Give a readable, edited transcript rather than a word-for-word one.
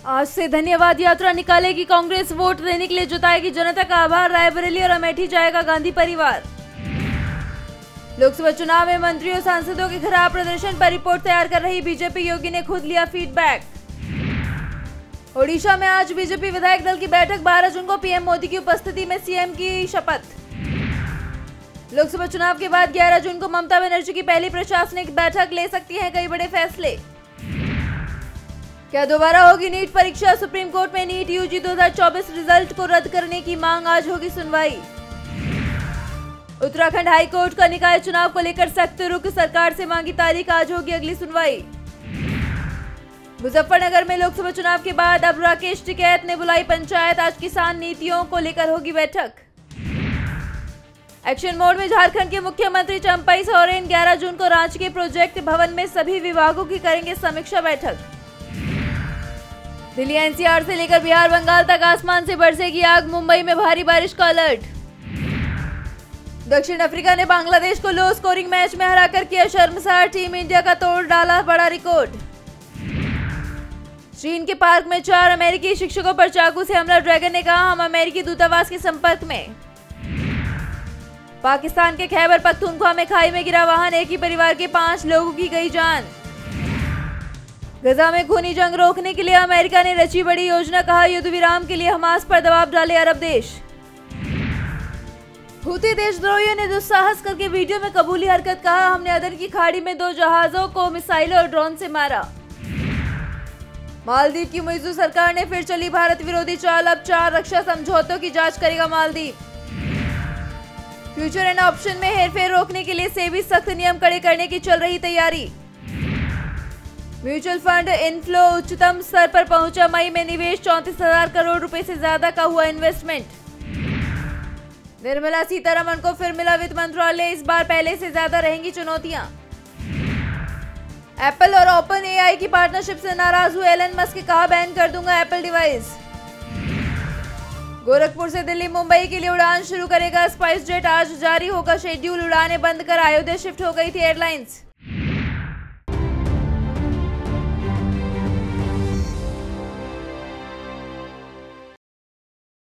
आज से धन्यवाद यात्रा निकालेगी कांग्रेस, वोट देने के लिए जताएगी जनता का आभार। रायबरेली और अमेठी जाएगा गांधी परिवार। लोकसभा चुनाव में मंत्रियों सांसदों के खराब प्रदर्शन पर रिपोर्ट तैयार कर रही बीजेपी, योगी ने खुद लिया फीडबैक। ओडिशा में आज बीजेपी विधायक दल की बैठक, 12 जून को पीएम मोदी की उपस्थिति में सीएम की शपथ। लोकसभा चुनाव के बाद 11 जून को ममता बनर्जी की पहली प्रशासनिक बैठक, ले सकती हैं कई बड़े फैसले। क्या दोबारा होगी नीट परीक्षा, सुप्रीम कोर्ट में नीट यूजी 2024 रिजल्ट को रद्द करने की मांग, आज होगी सुनवाई। उत्तराखंड हाई कोर्ट का निकाय चुनाव को लेकर सख्त रुख, सरकार से मांगी तारीख, आज होगी अगली सुनवाई। मुजफ्फरनगर में लोकसभा चुनाव के बाद अब राकेश टिकैत ने बुलाई पंचायत, आज किसान नीतियों को लेकर होगी बैठक। एक्शन मोड में झारखंड के मुख्यमंत्री चंपई सोरेन 11 जून को रांची के प्रोजेक्ट भवन में सभी विभागों की करेंगे समीक्षा बैठक। दिल्ली एनसीआर से लेकर बिहार बंगाल तक आसमान से बरसेगी आग, मुंबई में भारी बारिश का अलर्ट। दक्षिण अफ्रीका ने बांग्लादेश को लो स्कोरिंग मैच में हराकर किया शर्मसार, टीम इंडिया का तोड़ डाला बड़ा रिकॉर्ड। चीन के पार्क में 4 अमेरिकी शिक्षकों पर चाकू से हमला, ड्रैगन ने कहा हम अमेरिकी दूतावास के संपर्क में। पाकिस्तान के खैबर पख्तूनख्वा में खाई में गिरा वाहन, एक ही परिवार के 5 लोगों की गई जान। गजा में खूनी जंग रोकने के लिए अमेरिका ने रची बड़ी योजना, कहा युद्ध विराम के लिए हमास पर दबाव डाले अरब देश। हूती देशद्रोहियों ने दुस्साहस करके वीडियो में कबूली हरकत, कहा हमने अदन की खाड़ी में 2 जहाजों को मिसाइलों और ड्रोन से मारा। मालदीव की मुइज़्ज़ू सरकार ने फिर चली भारत विरोधी चाल, अब 4 रक्षा समझौतों की जांच करेगा मालदीव। फ्यूचर एंड ऑप्शन में हेरफेर रोकने के लिए सेबी सख्त नियम कड़े करने की चल रही तैयारी। म्यूचुअल फंड इनफ्लो उच्चतम स्तर पर पहुंचा, मई में निवेश 34,000 करोड़ रुपए से ज्यादा का हुआ इन्वेस्टमेंट। निर्मला सीतारमण को फिर मिला वित्त मंत्रालय, इस बार पहले से ज्यादा रहेंगी चुनौतियां। एप्पल और ओपन एआई की पार्टनरशिप से नाराज हुए एलन मस्क, कहा बैन कर दूंगा एप्पल डिवाइस। गोरखपुर से दिल्ली मुंबई के लिए उड़ान शुरू करेगा स्पाइस जेट, आज जारी होगा शेड्यूल, उड़ानें बंद कर अयोध्या शिफ्ट हो गई थी एयरलाइंस।